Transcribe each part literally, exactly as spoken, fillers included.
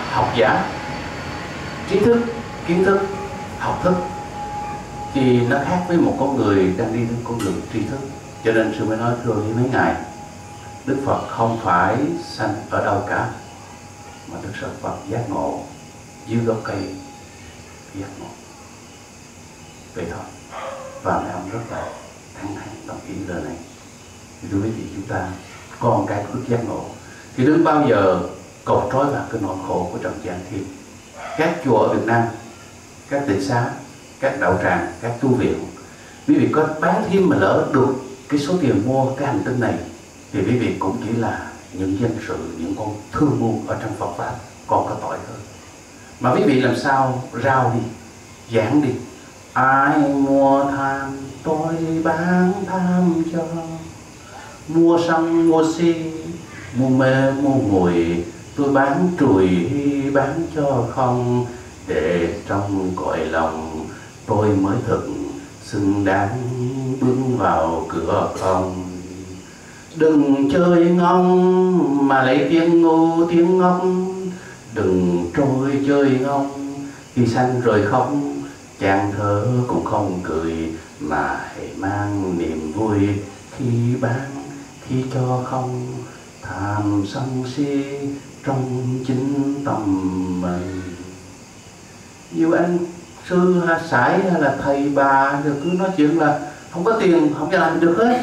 học giả, trí thức, kiến thức, học thức, thì nó khác với một con người đang đi trên con đường tri thức. Cho nên sư mới nói thưa với mấy ngài, Đức Phật không phải sanh ở đâu cả, mà Đức Phật giác ngộ dưới gốc cây giác ngộ. Vậy thôi. Và mấy ông rất là thẳng thắn đồng ý lời này. Thì thưa quý vị, chúng ta con cái của Đức giác ngộ thì đừng bao giờ cột trói vào cái nỗi khổ của trần gian thêm. Các chùa ở Việt Nam, các tịnh xá, các đạo tràng, các tu viện, quý vị có bán thêm mà lỡ được cái số tiền mua cái hành tinh này, thì quý vị cũng chỉ là những dân sự, những con thương buôn ở trong Phật pháp, còn có tội hơn. Mà quý vị làm sao rao đi, giảng đi, ai mua than tôi bán tham cho, mua xăng mua xi, mua mê mua mùi, tôi bán trùi bán cho không, để trong cõi lòng tôi mới thực xứng đáng bước vào cửa không. Đừng chơi ngông mà lấy tiếng ngu tiếng ngốc, đừng trôi chơi ngông khi sanh rồi không, chàng thơ cũng không cười mà hãy mang niềm vui khi bán khi cho không, tham sân si trong chính tâm mình. Nhiều anh sư hay sải hay là thầy bà rồi cứ nói chuyện là không có tiền không có làm được hết,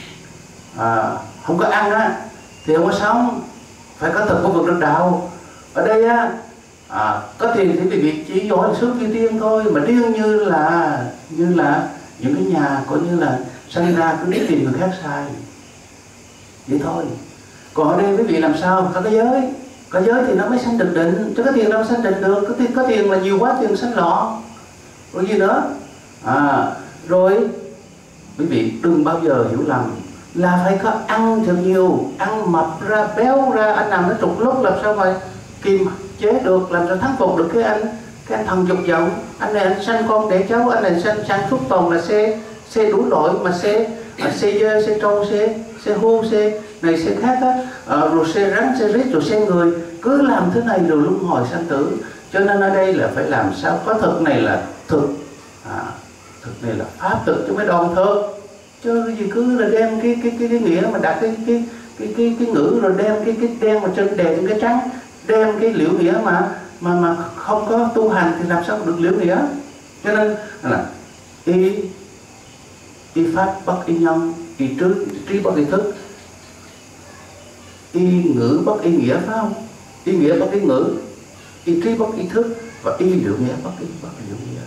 à, không có ăn á thì không có sống, phải có thực có vực được đạo. Ở đây á, à, có tiền thì quý vị chỉ giỏi sướng như tiên thôi, mà riêng như là như là những cái nhà coi như là sinh ra cứ biết tìm người khác sai vậy thôi. Còn ở đây quý vị làm sao có cái giới, có giới thì nó mới sanh được định, chứ có tiền đâu sanh định được. Có tiền, có tiền mà nhiều quá tiền sanh lọ rồi gì nữa. À, rồi quý vị đừng bao giờ hiểu lầm là phải có ăn thật nhiều, ăn mập ra béo ra, anh nằm nó trục lúc làm sao mà kiềm chế được, làm sao thắng phục được cái anh cái anh thần dục vọng. Anh này anh sanh con đẻ cháu, anh này sanh sản xuất toàn là xe xe đủ loại, mà xe à, xe dơ, xe trâu, xe xe hô, xe này xe khác á, à, rồi xe rắn, xe rít, rồi xe người, cứ làm thế này rồi luân hồi sanh tử. Cho nên ở đây là phải làm sao có thực này là thực, à, thực này là pháp thực chứ mới đoàn thực. Chứ cái gì cứ là đem cái cái cái, cái nghĩa mà đặt cái cái cái cái cái ngữ, rồi đem cái cái đen mà trên đè trên cái trắng, đem cái liễu nghĩa mà mà mà không có tu hành thì làm sao được liễu nghĩa. Cho nên là y y pháp bất y nhân, y trí trí bất y thức, y ngữ bất y nghĩa, phải không? Y nghĩa bất y ngữ, y trí bất y thức, và y liễu nghĩa bất y bất liễu nghĩa.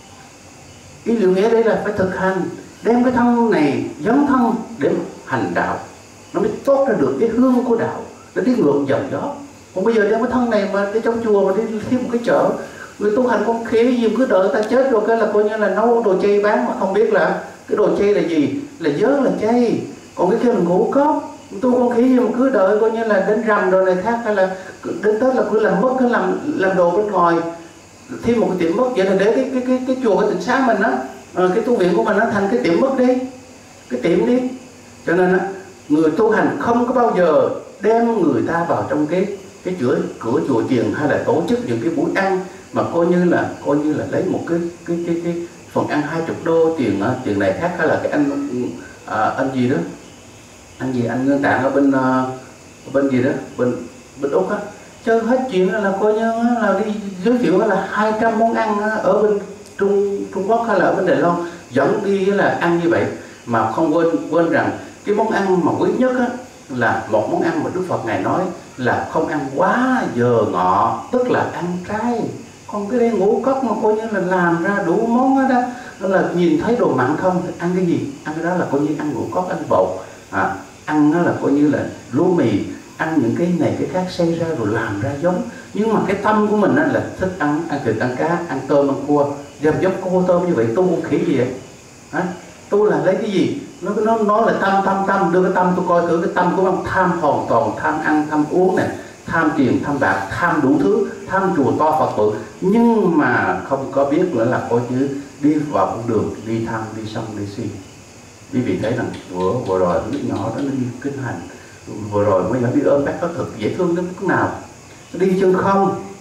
Y liễu nghĩa đây là phải thực hành, đem cái thân này dấn thân để hành đạo, nó mới tốt ra được cái hương của đạo, nó đi ngược dòng gió. Còn bây giờ đem cái thân này mà đi trong chùa mà đi thêm một cái chợ, người tu hành con khỉ gì cứ đợi ta chết rồi cái là coi như là nấu đồ chay bán, mà không biết là cái đồ chay là gì, là vớ là chay. Còn cái kia là ngũ cốc, tu con khỉ gì mà cứ đợi coi như là đến rằm rồi này khác, hay là đến Tết là cứ làm mất, cứ làm làm đồ bên ngoài, thêm một cái tiệm mất. Vậy là để cái cái cái, cái chùa cái tịnh xá mình á, à, cái tu viện của mình nó thành cái tiệm mất đi, cái tiệm đi. Cho nên á, người tu hành không có bao giờ đem người ta vào trong cái cái cửa cửa chùa chiền, hay là tổ chức những cái buổi ăn mà coi như là coi như là lấy một cái cái cái cái phần ăn hai chục đô tiền tiền này khác, hay là cái anh à, anh gì đó, anh gì anh Ngân Tạng ở bên ở bên gì đó bên bên Úc á, chơi hết chuyện là coi như là đi giới thiệu là hai trăm món ăn ở bên Trung Trung Quốc hay là ở bên Đài Loan, dẫn đi là ăn như vậy, mà không quên quên rằng cái món ăn mà quý nhất á, là một món ăn mà Đức Phật Ngài nói là không ăn quá giờ ngọ, tức là ăn trái. Còn cái đây ngũ cốc mà coi như là làm ra đủ món đó, đó là nhìn thấy đồ mặn không thì ăn cái gì, ăn cái đó là coi như ăn ngũ cốc, ăn bột, à, ăn nó là coi như là lúa mì, ăn những cái này cái khác xay ra rồi làm ra giống. Nhưng mà cái tâm của mình là thích ăn ăn thịt, ăn cá, ăn tôm, ăn cua, dầm dấp cua tôm như vậy, tu con khỉ gì vậy? À, tu là lấy cái gì? Nó nó nói là tâm tâm tâm, đưa cái tâm tôi coi thử cái tâm của ông tham hoàn toàn, tham ăn, tham uống này, tham tiền, tham bạc, tham đủ thứ, tham chùa to Phật bự, nhưng mà không có biết nữa là coi như đi vào con đường đi tham, đi sân, đi si. Quý vị thấy rằng vừa vừa rồi đứa nhỏ đó nó đi kinh hành, vừa rồi mấy nhỏ đi ôm bác có thực dễ thương đến mức nào, nó đi chân không,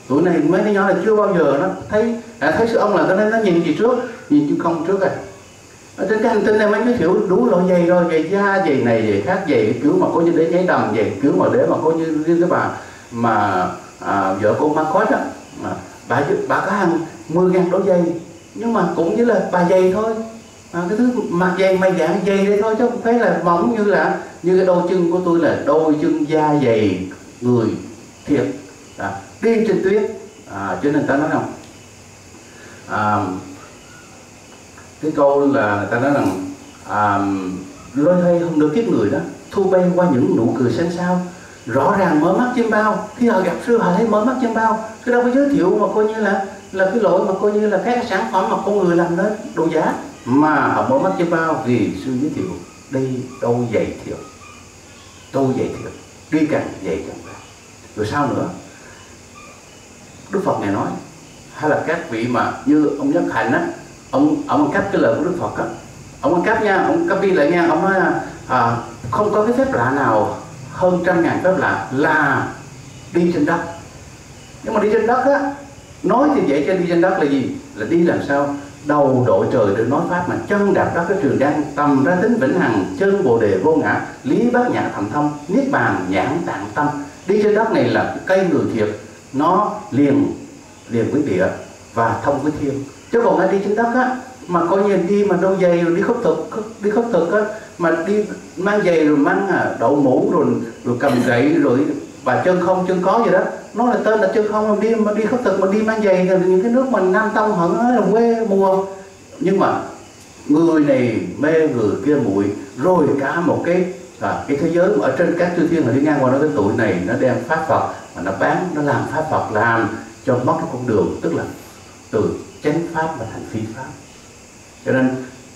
Tuổi này mấy đứa nhỏ là chưa bao giờ nó thấy à, thấy sư ông là cho nên nó nhìn gì trước, nhìn chứ không trước à. Ở trên cái hành tinh này mấy giới thiệu đủ loại giày rồi, giày da, giày này, giày khác, giày kiểu mà có như để giấy đầm, giày kiểu mà để mà có như riêng cái bà mà à, vợ cô Marcos đó, mà bà bà có hàng mười ngàn đôi giày, nhưng mà cũng như là bà giày thôi, à, cái thứ mặt giày mày dạng giày đấy thôi, chứ không phải là mỏng như là như cái đôi chân của tôi là đôi chân da giày người thiệt, à, đi trên tuyết, à, cho nên ta nói rằng à, cái câu là người ta nói rằng à, lôi hay không được kiếp người đó thu bay qua những nụ cười xanh xao, rõ ràng mở mắt chim bao, khi họ gặp sư họ thấy mở mắt chim bao, chứ đâu có giới thiệu mà coi như là là cái lỗi mà coi như là các sản phẩm mà con người làm đó đồ giá, mà họ mở mắt chim bao vì sư giới thiệu đây đôi giày thiệt, đôi giày thiệt, đi càng giày càng ra. Rồi sao nữa? Đức Phật này nói, hay là các vị mà như ông Nhất Hạnh á, ông ông cắt cái lời của Đức Phật á, ông cắt nha, ông copy lại nha, ông nói à, không có cái phép lạ nào hơn trăm ngàn phép lạ là đi trên đất. Nhưng mà đi trên đất á, nói thì vậy, cho đi trên đất là gì? Là đi làm sao đầu đội trời để nói pháp, mà chân đạp đất cái trường đan, tầm ra tính vĩnh hằng, chân bồ đề vô ngã, lý bát nhã thành thông, niết bàn nhãn tạng tâm. Đi trên đất này là cây người thiệt, nó liền liền với địa và thông với thiên. Chứ còn ai đi trên đất á mà coi như đi mà đôi giày rồi đi khất thực, đi khất thực á mà đi mang giày rồi mang à, đậu mũ rồi rồi cầm gậy rồi và chân không chân có gì đó, nó là tên là chân không, mà đi mà đi khất thực mà đi mang giày thì những cái nước mình Nam Tông họ nói là quê mùa. Nhưng mà người này mê người kia muội, rồi cả một cái à, cái thế giới ở trên các chư thiên họ đi ngang qua, nó cái tụi này nó đem pháp Phật mà nó bán, nó làm pháp Phật, làm cho mất cái con đường, tức là từ chánh pháp mà thành phi pháp. Cho nên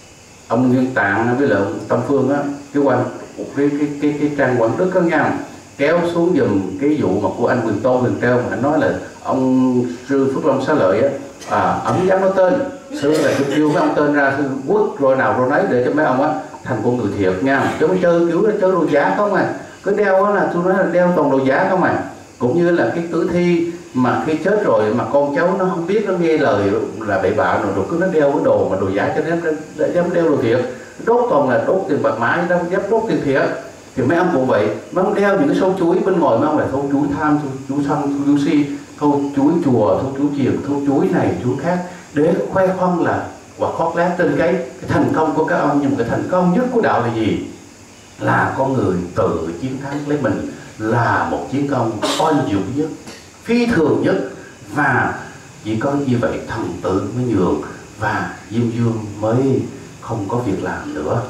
ông Nguyên Tạng với lại ông Tâm Phương á, cái quan cái cái cái cái trang Quảng Đức đó nha, kéo xuống giùm cái vụ mà của anh Quyền Tô Quyền Treo, mà anh nói là ông sư Phước Long Xá Lợi á, à, ông dám nói tên sư là sư kêu mấy ông tên ra, sư quất rồi nào rồi nấy để cho mấy ông á thành con người thiệt nha, chứ không chơi kiểu là chơi đồ giả không à. Cứ đeo á là tôi nói là đeo toàn đồ giả không à. Cũng như là cái tử thi mà khi chết rồi mà con cháu nó không biết, nó nghe lời là bậy bạ rồi, rồi cứ nó đeo cái đồ mà đồ giả cho nên dám đeo đồ thiệt, đốt toàn là đốt tiền bạc mã, đâu dám đốt tiền thiệt. Thì mấy ông cũng vậy, mấy ông đeo những cái sâu chuối bên ngoài, mấy ông là thâu chuối tham, thâu chuối sân, thâu chuối si, thâu chuối chùa, thâu chuối chiền, thâu chuối này chuối khác, để khoe khoang là quả khót lát trên cái, cái thành công của các ông. Nhưng mà cái thành công nhất của đạo là gì? Là con người tự chiến thắng lấy mình, là một chiến công oanh dũng nhất, phi thường nhất, và chỉ có như vậy thần tử mới nhường và Diêm Dương mới không có việc làm nữa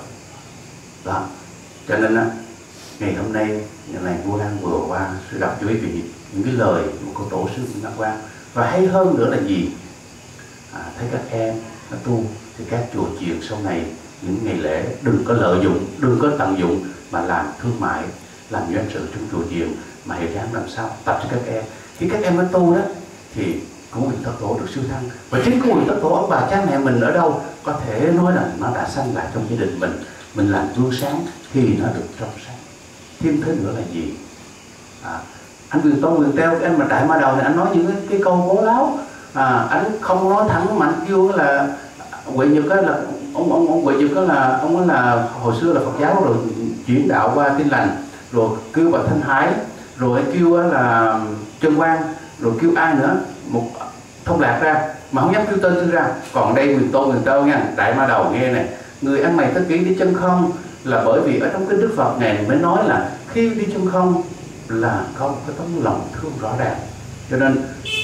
đó. Cho nên á, ngày hôm nay ngày này Vua Lan vừa qua sư đọc cho quý vị những cái lời của cô tổ sư Ngọc Quang. Và hay hơn nữa là gì? À, thấy các em nó tu thì các chùa chiền sau này những ngày lễ đừng có lợi dụng, đừng có tận dụng mà làm thương mại, làm doanh sự trong chùa chiền, mà hãy ráng làm sao tập cho các em. Khi các em mới tu đó thì có quyền thất tổ được siêu thăng, và chính cái quyền thất tổ ông bà cha mẹ mình ở đâu có thể nói là nó đã sanh lại trong gia đình mình, mình làm gương sáng thì nó được trong sáng. Thêm thế nữa là gì? À, anh Quyền Tông Quyền Treo, anh mà Đại Ma Đầu này anh nói những cái, cái câu bố láo, à, anh không nói thẳng mà anh kêu là Huệ Nhật á, là ông ông ông Huệ Nhật á là ông ấy là hồi xưa là Phật giáo rồi chuyển đạo qua Tin Lành, rồi kêu bà Thanh Hải, rồi kêu là Trân Quang, rồi kêu ai nữa một Thông Lạc ra, mà không dám kêu tên sư ra. Còn đây Quyền Tôn Quyền Treo nha, Đại Ma Đầu nghe này, người ăn mày tất kỹ đi chân không, là bởi vì ở trong kinh Đức Phật này mới nói là khi đi chân không là có một cái tấm lòng thương rõ ràng. Cho nên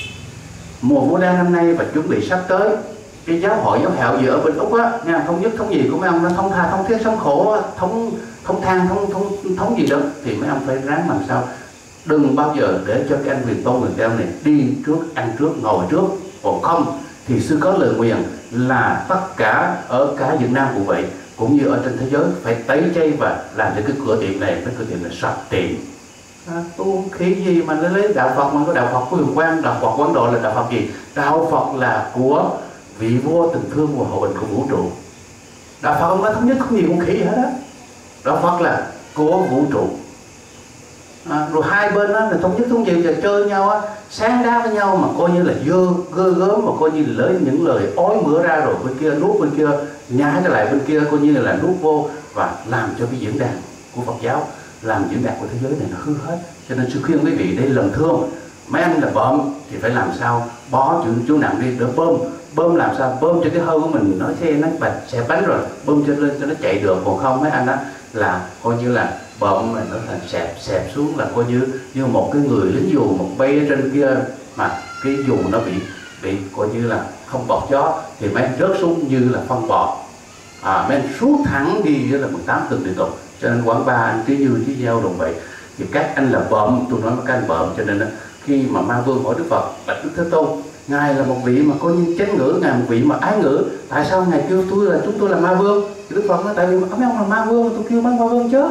mùa Vu Lan năm nay và chuẩn bị sắp tới cái giáo hội giáo hạo gì ở bên Úc á nha, thống nhất thống gì của mấy ông nó thông tha thông thiết sống khổ, thống thông thang thông thông thống gì đó, thì mấy ông phải ráng làm sao đừng bao giờ để cho cái anh Quyền Tôn Quyền Treo này đi trước, ăn trước, ngồi trước. Còn không thì sư có lời nguyện là tất cả ở cả Việt Nam cũng vậy, cũng như ở trên thế giới phải tẩy chay và làm cho cái cửa tiệm này, cái cửa tiệm này sạch tiệm. À, tu khí gì mà nó lấy đạo Phật, mà có đạo Phật của Huyền Quang, đạo Phật Quán Độ là đạo Phật gì? Đạo Phật là của vị vua tình thương và hòa bình của vũ trụ. Đạo Phật không có thống nhất không gì con khỉ gì hết á. Đạo Phật là của vũ trụ. À, rồi hai bên đó là thống nhất thống chịu chơi nhau á, sáng đá với nhau mà coi như là dơ gơ gớm, mà coi như là lấy những lời ói mửa ra rồi bên kia nuốt bên kia nhái trở lại bên kia, coi như là nuốt vô và làm cho cái diễn đàn của Phật giáo, làm diễn đàn của thế giới này nó hư hết. Cho nên sư khuyên quý vị đây lần thương, mấy anh là bơm thì phải làm sao bó chú, chú nặng đi, đỡ bơm bơm làm sao bơm cho cái hơi của mình nó xe nó bạch xe bánh rồi bơm cho lên cho nó chạy được, còn không mấy anh đó là coi như là bơm mà nó thành xẹp xẹp xuống, là coi như như một cái người lính dù một bay ở trên kia mà cái dù nó bị bị coi như là không bọt gió thì mấy anh rớt xuống như là phân bò, à, mấy anh xuống thẳng đi với là mười tám tuần liên tục. Cho nên quán ba anh Trí Như Trí Giao đồng vậy thì các anh là bợm, tôi nói các anh bợm. Cho nên khi mà Ma Vương hỏi Đức Phật bạch Đức Thế Tôn, ngài là một vị mà coi như chánh ngữ, ngài một vị mà ái ngữ, tại sao ngài kêu tôi là chúng tôi là Ma Vương? Thì Đức Phật nói tại vì mấy ông là Ma Vương, tôi kêu mấy Ma Vương chứ.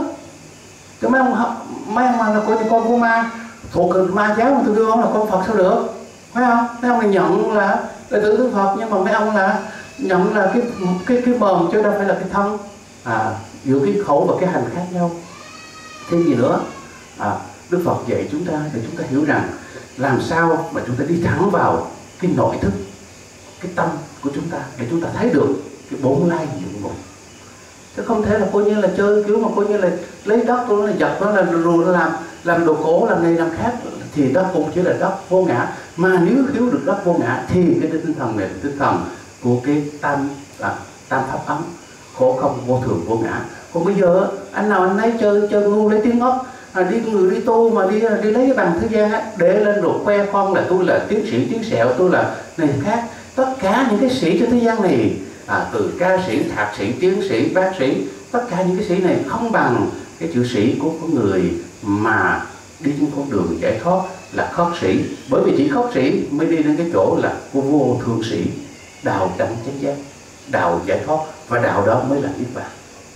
Chứ mấy ông mấy ông là coi như con của ma, thuộc ma giáo mà tôi kêu ông là con Phật sao được? Phải không? Mấy ông này nhận là đệ tử Đức Phật, nhưng mà mấy ông là nhận là cái cái cái mồm chứ đâu phải là cái thân. À, giữa cái khẩu và cái hành khác nhau. Thêm gì nữa? À, Đức Phật dạy chúng ta để chúng ta hiểu rằng làm sao mà chúng ta đi thẳng vào cái nội thức, cái tâm của chúng ta để chúng ta thấy được cái bốn lai dụng ngục. Chứ không thể là coi như là chơi kiểu mà coi như là lấy đất tôi là giật nó là rồi nó làm làm đồ cổ làm này làm khác, thì đó cũng chỉ là đất vô ngã. Mà nếu hiểu được đất vô ngã thì cái tinh thần này là tinh thần của cái tam là tam pháp ấm, khổ không vô thường vô ngã. Còn bây giờ anh nào anh ấy chơi chơi ngu lấy tiếng ốc, à, đi người đi tu mà đi đi lấy cái bằng thế gian á, để lên rồi khoe khoang là tôi là tiến sĩ tiến sẹo, tôi là này khác. Tất cả những cái sĩ trên thế gian này, à, từ ca sĩ, thạc sĩ, tiến sĩ, bác sĩ, tất cả những cái sĩ này không bằng cái chữ sĩ của con người mà đi trên con đường giải thoát là khất sĩ. Bởi vì chỉ khất sĩ mới đi đến cái chỗ là của vô thường sĩ, đạo đẳng chánh giác, đạo giải thoát, và đạo đó mới là niết bàn.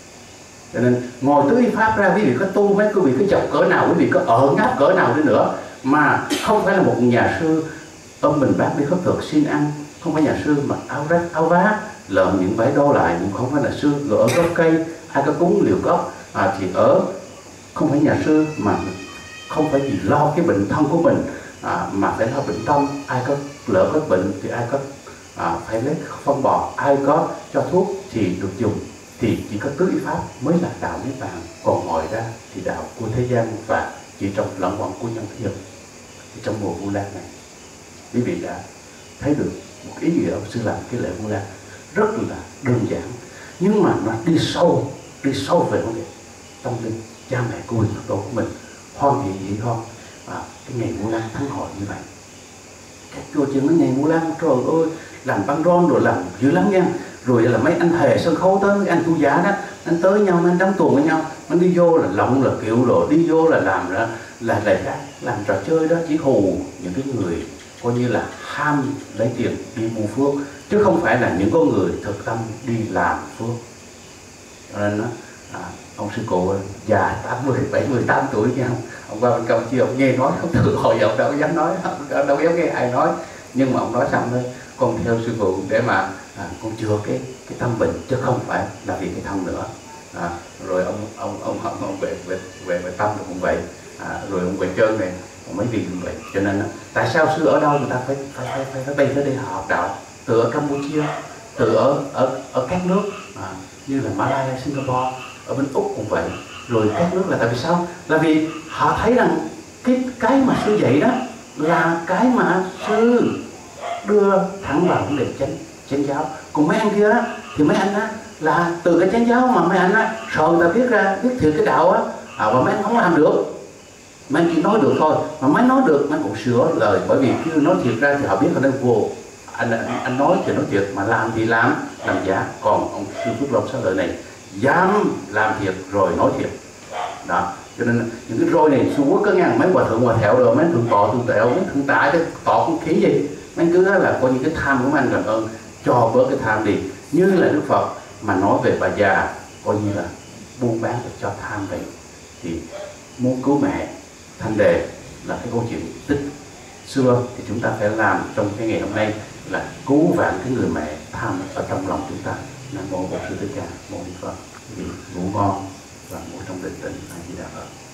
Cho nên ngồi tứ y pháp ra, quý vị có tu mấy quý vị có chọc cỡ nào, quý vị có ở ngáp cỡ nào đi nữa, mà không phải là một nhà sư ôm mình bác đi khất thực xin ăn, không phải nhà sư mặc áo rách áo vá lợm những vải đô lại, cũng không phải là sư ở gốc cây ai có cúng liều gốc, à, thì ở không phải nhà sư mà không phải vì lo cái bệnh thân của mình, à, mà phải lo bệnh tâm. Ai có lỡ có bệnh thì ai có à, phải lấy phân bò, ai có cho thuốc thì được dùng. Thì chỉ có tứ y pháp mới là đạo niết bàn, còn ngoài ra thì đạo của thế gian và chỉ trong lẫn quẩn của nhân thiên. Thì trong mùa Vu Lan này, quý vị đã thấy được một ý nghĩa ông sư làm cái lễ Vu Lan rất là đơn giản, nhưng mà nó đi sâu, đi sâu về vấn đề tâm linh, cha mẹ của mình, Phật tổ của mình, hoan hỷ dị hoan. À, cái ngày Vu Lan thắng hội như vậy, các chùa chừng mấy ngày Vu Lan trời ơi làm băng rôn rồi làm dữ lắm nha. Rồi là mấy anh hề sân khấu tới, mấy anh tu giả đó, anh tới nhau, mấy anh đóng tuồng với nhau, anh đi vô là lộng là kiểu rồi đi vô là làm ra là lại ra làm trò chơi đó, chỉ hù những cái người coi như là ham lấy tiền đi mua phước, chứ không phải là những con người thực tâm đi làm phước. Cho nên đó, à, ông sư cụ già tám mươi, bảy mươi, tám tuổi nha, ông qua bên Campuchia ông nghe nói, ông tự hồi ông đâu có dám nói, ông đâu có dám nghe ai nói, nhưng mà ông nói xong thôi, con theo sư phụ để mà à, con chữa cái cái tâm bệnh, chứ không phải là vì cái thân nữa. À, rồi ông ông ông ông, ông về về về về tâm cũng vậy, à, rồi ông về chân này mấy vị cũng vậy. Cho nên tại sao sư ở đâu người ta phải phải phải phải, phải bay tới đây họ học đạo, từ ở Campuchia, từ ở ở ở các nước à, như là Malaysia, Singapore, ở bên Úc cũng vậy, rồi các nước là tại vì sao? Là vì họ thấy rằng cái cái mà sư dạy đó là cái mà sư đưa thẳng vào vấn đề chánh chánh giáo. Còn mấy anh kia đó, thì mấy anh á là từ cái chánh giáo mà mấy anh á sợ người ta biết ra biết thiệt cái đạo á, à, và mấy anh không làm được, mấy anh chỉ nói được thôi, mà mấy nói được mấy cũng sửa lời, bởi vì khi nói thiệt ra thì họ biết ở đây vô anh, anh anh nói thì nói thiệt, mà làm thì làm làm giả. Còn ông sư Phước Long Xá Lợi này dám làm thiệt rồi nói thiệt đó. Cho nên những cái roi này xu quốc có ngang mấy hòa thượng hòa thẹo rồi mấy thượng tọa thượng tẹo mấy thượng tả chứ tọa không khí gì, mấy cứ đó là coi như cái tham của mấy anh làm ơn cho bớt cái tham đi. Như là Đức Phật mà nói về bà già coi như là buôn bán để cho tham vậy, thì muốn cứu mẹ Thanh Đề là cái câu chuyện tích xưa, thì chúng ta phải làm trong cái ngày hôm nay là cứu vãn cái người mẹ tham ở trong lòng chúng ta. Nam mô Bổn Sư Thích Ca Mâu Ni Phật. Ngủ ngon và ngủ trong định tĩnh. A Di Đà Phật.